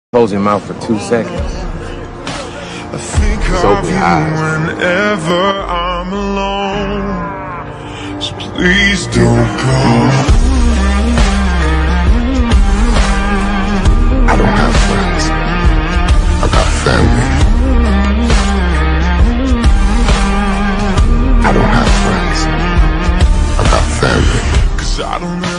Close your mouth for 2 seconds. I think of you whenever I'm alone. So please don't go. I don't have friends. I got family. I don't have friends. I got family. 'Cause I don't know